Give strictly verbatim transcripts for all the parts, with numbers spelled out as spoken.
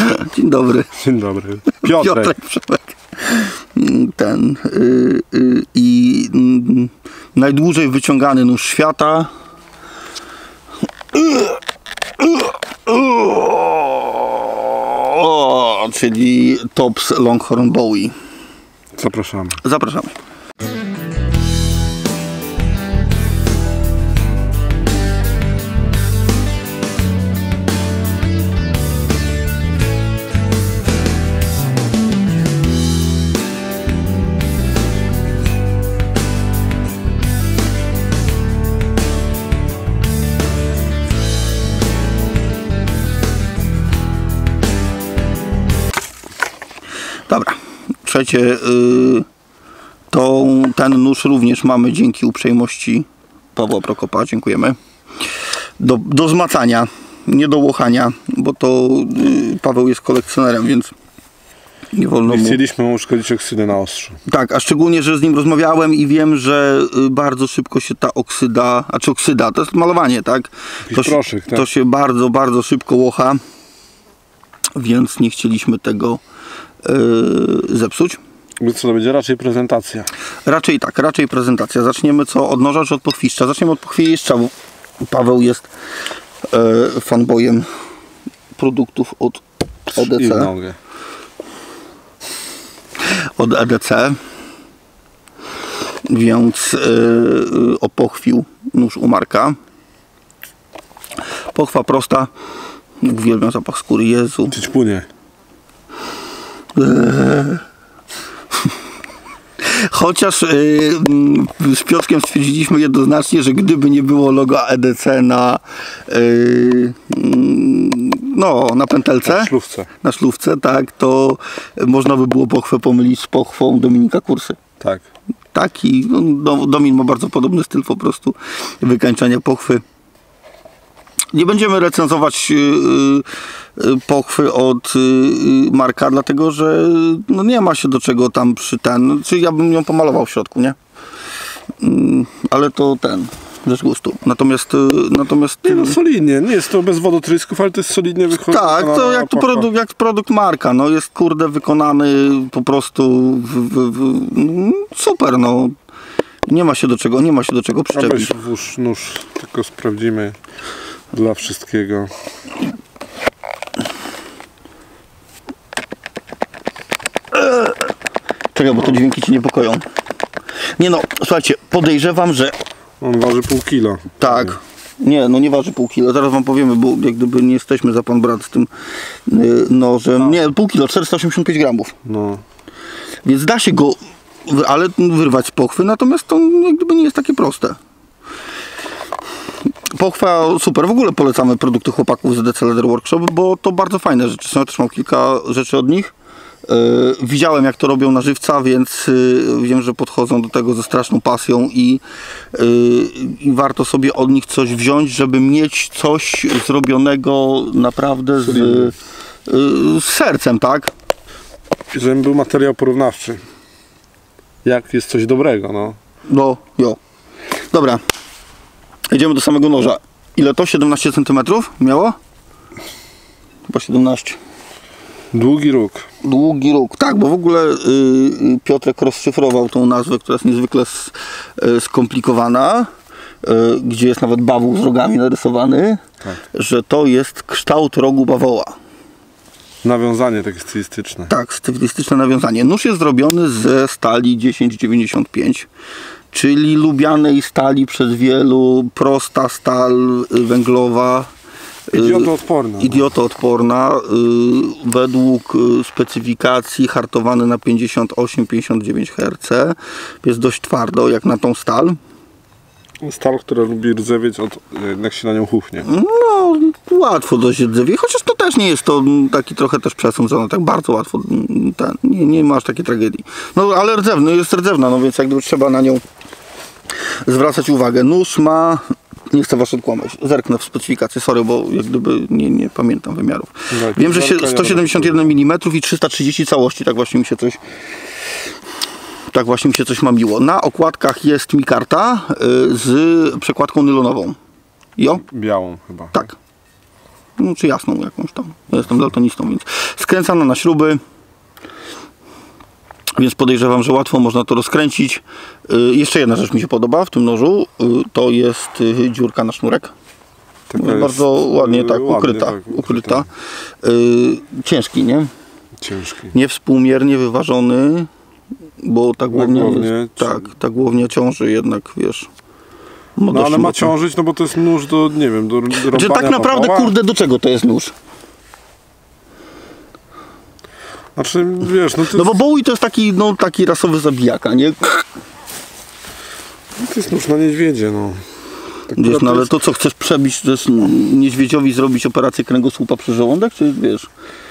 Dzień dobry. Dzień dobry. Piotrek. Piotrek Przemek. Ten yy, yy, i yy, najdłużej wyciągany nóż świata. O, czyli Tops Longhorn Bowie. Zapraszamy. Zapraszamy. Dobra, trzecie, yy, to ten nóż również mamy dzięki uprzejmości Pawła Prokopa, dziękujemy, do, do zmacania, nie do łochania, bo to yy, Paweł jest kolekcjonerem, więc nie wolno Nie mu... chcieliśmy mu uszkodzić oksydy na ostrzu. Tak, a szczególnie, że z nim rozmawiałem i wiem, że yy, bardzo szybko się ta oksyda, a czy oksyda, to jest malowanie, tak? To się, proszek, tak? To się bardzo, bardzo szybko łocha, więc nie chcieliśmy tego Yy, zepsuć. Co to będzie? Raczej prezentacja. Raczej tak, raczej prezentacja. Zaczniemy co? Od noża czy od pochwiszcza? Zaczniemy od pochwiszcza, bo Paweł jest yy, fanboyem produktów od E D C. I w nogę. Od E D C. Więc yy, opochwił nóż u Marka. Pochwa prosta. Uwielbiam zapach skóry. Jezu. Ćpunie. Chociaż yy, z Piotrkiem stwierdziliśmy jednoznacznie, że gdyby nie było logo E D C na yy, no, na pętelce, Na szlówce. na szlówce, tak, to można by było pochwę pomylić z pochwą Dominika Kursy. Tak. Tak, i no, Domin ma bardzo podobny styl po prostu wykańczania pochwy. Nie będziemy recenzować yy, yy, pochwy od yy, Marka, dlatego że no, nie ma się do czego tam przy ten. Czy ja bym ją pomalował w środku, nie? Yy, ale to ten, rzecz gustu. Natomiast. Yy, natomiast Nie no, solidnie. Nie jest to bez wodotrysków, ale to jest solidnie wychodzi. tak, to jak, to produkt, jak produkt Marka. No, jest kurde wykonany po prostu w, w, w, super, no. Nie ma się do czego, nie ma się do czego przyczepić. A weź włóż nóż, tylko sprawdzimy. Dla wszystkiego. Czekaj, bo te dźwięki ci niepokoją. Nie no, słuchajcie, podejrzewam, że... On waży pół kilo. Tak. Nie, no nie waży pół kilo. Zaraz wam powiemy, bo jak gdyby nie jesteśmy za pan brat z tym yy, nożem. No. Nie, pół kilo, czterysta osiemdziesiąt pięć gramów. No. Więc da się go, ale wyrwać z pochwy, natomiast to jak gdyby nie jest takie proste. Pochwa super, w ogóle polecamy produkty chłopaków z E D C Leather Workshop, bo to bardzo fajne rzeczy są. Ja też mam kilka rzeczy od nich. Yy, widziałem jak to robią na żywca, więc yy, wiem, że podchodzą do tego ze straszną pasją i, yy, i warto sobie od nich coś wziąć, żeby mieć coś zrobionego naprawdę z, yy, z sercem, tak? Żeby był materiał porównawczy. Jak jest coś dobrego, no. No, jo. Dobra. Idziemy do samego noża. Ile to? siedemnaście centymetrów miało? Chyba siedemnaście. Długi róg. Długi róg. Tak, bo w ogóle yy, Piotrek rozszyfrował tą nazwę, która jest niezwykle s, y, skomplikowana, y, gdzie jest nawet bawoł z rogami narysowany, Tak. że to jest kształt rogu bawoła. Nawiązanie takie stylistyczne. Tak, stylistyczne nawiązanie. Nóż jest zrobiony ze stali dziesięć dziewięćdziesiąt pięć. Czyli lubianej stali przez wielu, prosta stal węglowa. Idiotoodporna. Idiotoodporna. Yy, według specyfikacji hartowany na pięćdziesiąt osiem pięćdziesiąt dziewięć herców. Jest dość twardo jak na tą stal. Stal, która lubi rdzewieć, od, jak się na nią hufnie. No, łatwo dość rdzewie, chociaż to też nie jest to taki trochę też przesądzone, tak bardzo łatwo, ten, nie, nie masz takiej tragedii. No, ale rdzewny jest rdzewna, no więc jak gdyby trzeba na nią zwracać uwagę. Nóż ma, nie chcę was odkłamać, zerknę w specyfikację, sorry, bo jak gdyby nie, nie pamiętam wymiarów. Tak, wiem, że się sto siedemdziesiąt jeden milimetrów i trzysta trzydzieści całości, tak właśnie mi się coś... Tak właśnie mi się coś mamiło. Na okładkach jest mi karta y, z przekładką nylonową. Jo? Białą chyba. Tak. no, czy jasną jakąś tam. Ja jestem daltonistą, więc skręcana na śruby. Więc podejrzewam, że łatwo można to rozkręcić. Yy, jeszcze jedna rzecz mi się podoba w tym nożu. Yy, to jest yy, dziurka na sznurek. Taka Bardzo jest, ładnie tak ładnie, ukryta. tak, ukryta. Yy, ciężki, nie? Ciężki. Niewspółmiernie wyważony, bo ta głownia, głownie, jest, czy- tak, ta głownia ciąży jednak, wiesz. No dość ale ma mocno. ciążyć, no bo to jest nóż do, nie wiem, do, do Czy rąbania tak naprawdę, Pawła. kurde, do czego to jest nóż? Znaczy, wiesz, no to, No bo jest, Bowie to jest taki, no, taki rasowy zabijaka, nie? to jest nóż na niedźwiedzie, no. Tak Wiesz, no to ale jest- to co, chcesz przebić, to jest niedźwiedziowi zrobić operację kręgosłupa przez żołądek, czy wiesz?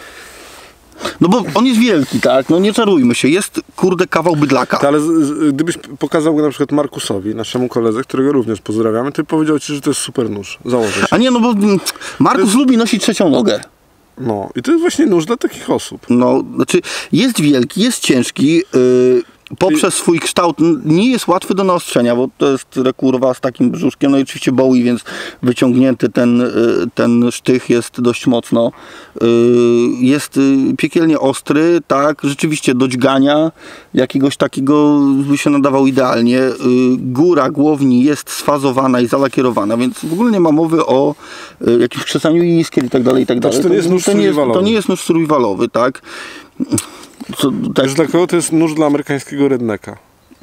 No bo on jest wielki, tak? No nie czarujmy się, jest, kurde, kawał bydlaka. Ale z, z, gdybyś pokazał go na przykład Markusowi, naszemu koledze, którego również pozdrawiamy, to powiedział ci, że to jest super nóż. Założę się. A nie, no bo mm, Markus lubi nosić trzecią nogę. No i to jest właśnie nóż dla takich osób. No, znaczy jest wielki, jest ciężki, yy, poprzez swój kształt n- nie jest łatwy do naostrzenia, bo to jest rekurwa z takim brzuszkiem, no i oczywiście Bowie, więc wyciągnięty ten, yy, ten sztych jest dość mocno. Yy, jest yy, piekielnie ostry, tak, rzeczywiście do dźgania jakiegoś takiego by się nadawał idealnie. Yy, góra głowni jest sfazowana i zalakierowana, więc w ogóle nie ma mowy o yy, jakimś krzesaniu iskier i tak dalej, i tak dalej. Znaczy, to nie jest nóż to, nie jest, to survivalowy. nie jest nóż survivalowy, tak? Co, tak Wiesz dla kogo to jest nóż dla amerykańskiego rednecka?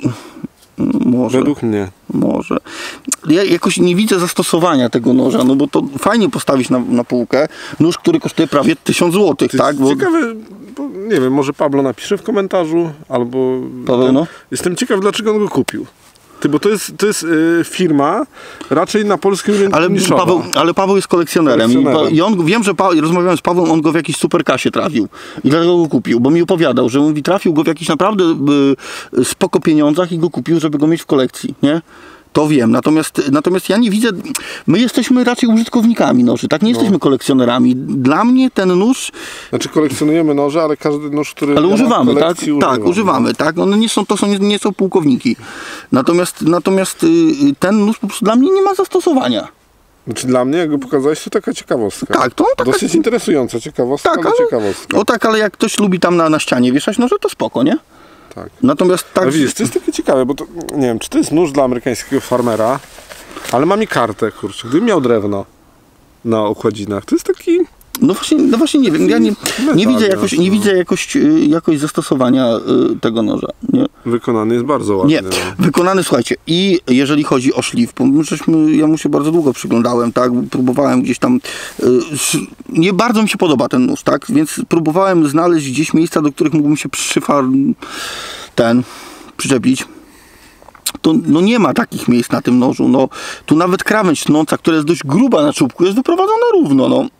może, Według mnie. może. Ja jakoś nie widzę zastosowania tego noża, no bo to fajnie postawić na, na półkę nóż, który kosztuje prawie tysiąc złotych, To tak? jest Bo, ciekawe, bo nie wiem, może Pablo napisze w komentarzu, albo... Paweł, no? Jestem ciekaw, dlaczego on go kupił. Ty, bo to jest, to jest y, firma raczej na polskim rynku ale, niszowa. Paweł, ale Paweł jest kolekcjonerem, Kolekcjonerem. I, I on, wiem, że pa, rozmawiałem z Pawłem, on go w jakiejś superkasie trafił i dlatego go kupił, bo mi opowiadał, że mówi, trafił go w jakichś naprawdę y, spoko pieniądzach i go kupił, żeby go mieć w kolekcji, nie? To wiem, natomiast, natomiast ja nie widzę, my jesteśmy raczej użytkownikami noży, tak? Nie jesteśmy No. kolekcjonerami. Dla mnie ten nóż, Znaczy kolekcjonujemy noże, ale każdy nóż, który... ale ja mam w używamy, tak? kolekcji, Tak, używamy, tak? One nie są, to są, nie, nie są pułkowniki. Natomiast, natomiast y, ten nóż po prostu dla mnie nie ma zastosowania. Znaczy dla mnie, jak go pokazałeś, to taka ciekawostka. Tak, to taka, Dosyć interesująca ciekawostka, tak, ale ale, ciekawostka. o tak, ale jak ktoś lubi tam na, na ścianie wieszać noże, to spoko, nie? Tak. Natomiast tak... Ale widzisz, to jest takie ciekawe, bo to, nie wiem, czy to jest nóż dla amerykańskiego farmera, ale ma mi kartę, kurczę. Gdybym miał drewno na okładzinach, to jest taki... No właśnie, no właśnie nie wiem, ja nie, nie widzę, jakoś, nie widzę jakoś, y, jakoś zastosowania y, tego noża, nie? Wykonany jest bardzo ładnie. Nie, no. wykonany, słuchajcie, i jeżeli chodzi o szlif, bo my żeśmy, ja mu się bardzo długo przyglądałem, tak, próbowałem gdzieś tam, y, sz- nie bardzo mi się podoba ten nóż, tak, więc próbowałem znaleźć gdzieś miejsca, do których mógłbym się przyszyfar, ten, przyczepić. To, no nie ma takich miejsc na tym nożu, no, tu nawet krawędź tnąca, która jest dość gruba na czubku, jest wyprowadzona równo, no.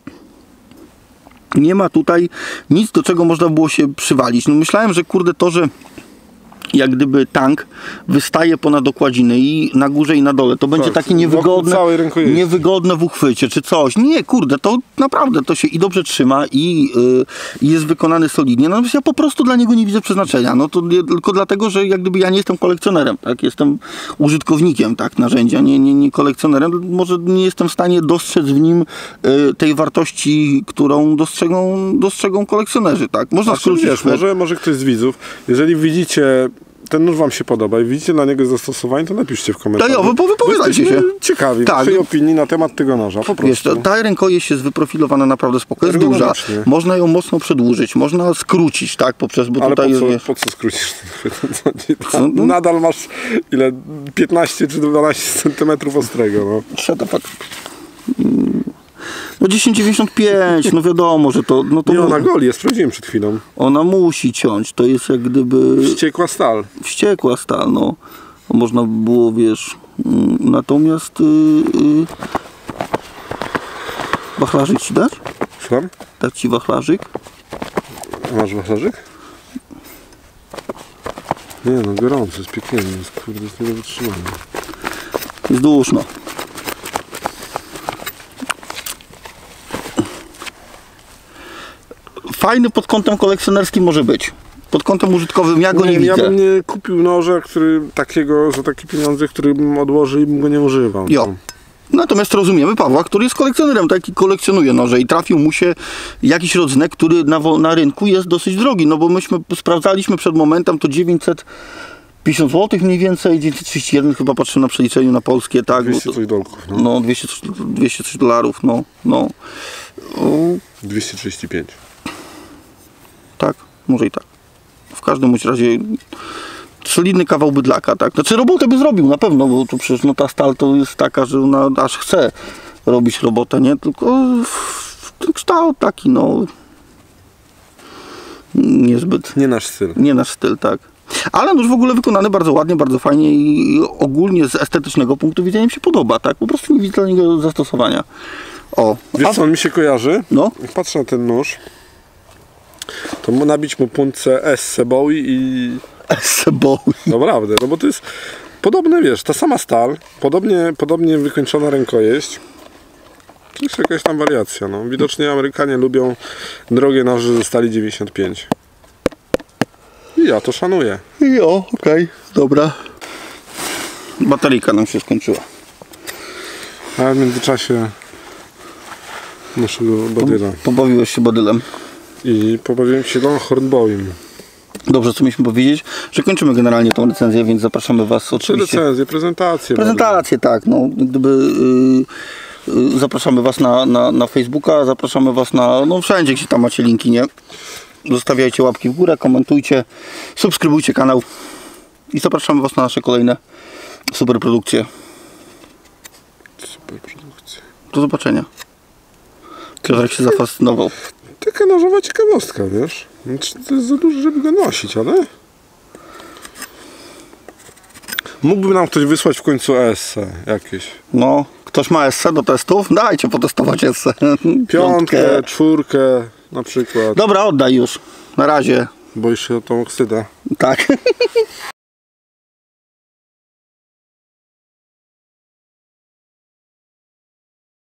Nie ma tutaj nic, do czego można było się przywalić. No myślałem, że kurde to, że jak gdyby tank wystaje ponad okładziny i na górze i na dole, to będzie Tak, takie wokół niewygodne, całej rękojeści. niewygodne w uchwycie czy coś. Nie, kurde, to naprawdę to się i dobrze trzyma i yy, i jest wykonany solidnie. Natomiast ja po prostu dla niego nie widzę przeznaczenia. No to nie, tylko dlatego, że jak gdyby ja nie jestem kolekcjonerem, tak? Jestem użytkownikiem, tak, narzędzia, nie, nie, nie kolekcjonerem. Może nie jestem w stanie dostrzec w nim yy, tej wartości, którą dostrzegą, dostrzegą kolekcjonerzy, tak? Można Znaczy, skrócić wiesz, chwyt. może, może ktoś z widzów, jeżeli widzicie, ten nóż wam się podoba i widzicie dla niego zastosowanie, to napiszcie w komentarzu. To ja, wy- wypowiadajcie Jesteśmy się. ciekawi Tak. waszej opinii na temat tego noża, po prostu. Wiesz, to, ta rękojeść jest wyprofilowana naprawdę spoko, jest duża. Ergonomicznie. Można ją mocno przedłużyć, można skrócić, tak, poprzez, bo Ale po tutaj jest, co, wiesz, po co skrócisz ten chwyt? Co ci Co? tam? Nadal masz ile? piętnaście czy dwanaście centymetrów ostrego, no. shut the fuck. Mm, No dziesięć dziewięćdziesiąt pięć, no wiadomo, że to, no to Nie, mu- ona goli, ja sprawdziłem przed chwilą. ona musi ciąć, to jest jak gdyby Wściekła stal. wściekła stal, no. Można by było, wiesz, mm, natomiast yy, yy, wachlarzyk ci dać? Słucham? Dać ci wachlarzyk? Masz wachlarzyk? Nie no, gorący, jest piekielny, jest kurde, jest nie do wytrzymania. Jest duszno. Fajny pod kątem kolekcjonerskim może być. Pod kątem użytkowym ja go nie, nie, ja widzę. bym nie kupił noża, który takiego, za takie pieniądze, który bym odłożył i bym go nie używał. Jo. No. Natomiast rozumiemy Pawła, który jest kolekcjonerem, taki kolekcjonuje noże i trafił mu się jakiś rodzynek, który na, wo- na rynku jest dosyć drogi, no bo myśmy sprawdzaliśmy przed momentem to dziewięćset pięćdziesiąt złotych mniej więcej, dziewięćset trzydzieści jeden chyba patrzyłem na przeliczeniu na polskie, tak? bo dwieście to- coś dolków, no. No dwieście, dwieście coś dolarów, no, no. O, dwieście trzydzieści pięć. tak, może i tak. W każdym bądź razie solidny kawał bydlaka, tak? Znaczy robotę by zrobił na pewno, bo to przecież no, ta stal to jest taka, że ona aż chce robić robotę, nie? Tylko w- ten kształt taki, no niezbyt, Nie nasz styl. nie nasz styl, tak. Ale nóż w ogóle wykonany bardzo ładnie, bardzo fajnie i ogólnie z estetycznego punktu widzenia mi się podoba, tak? Po prostu nie widzę dla niego zastosowania. O, Wiesz a, co on mi się kojarzy? no, Jak patrzę na ten nóż, to mu nabić mu punce S Bowie i... bo Naprawdę, no bo to jest podobne, wiesz, ta sama stal, podobnie, podobnie wykończona rękojeść. To jest jakaś tam wariacja, no. Widocznie Amerykanie lubią drogie noże ze stali dziewięćdziesiąt pięć. I ja to szanuję. jo, okej, dobra. Bateryjka nam się skończyła. A w międzyczasie naszego badyla. Pobawiłeś się badylem. I pobawiłem się Longhorn Bowiem. Dobrze, co mieliśmy powiedzieć? Że kończymy generalnie tą recenzję, więc zapraszamy Was Czy oczywiście. recenzje, prezentacje. Prezentację, tak. No, gdyby yy, yy, zapraszamy Was na, na, na Facebooka, zapraszamy Was na no wszędzie, gdzie tam macie linki, nie? Zostawiajcie łapki w górę, komentujcie, subskrybujcie kanał i zapraszamy Was na nasze kolejne super produkcje. Super produkcja. Do zobaczenia. Piotrek się zafascynował. Taka nożowa ciekawostka, wiesz? Znaczy, to jest za dużo, żeby go nosić, ale... Mógłby nam ktoś wysłać w końcu esse jakieś. No, ktoś ma esse do testów? Dajcie potestować esse. Piątkę, czwórkę na przykład. Dobra, oddaj już. Na razie. Boisz się o tą oksydę. Tak.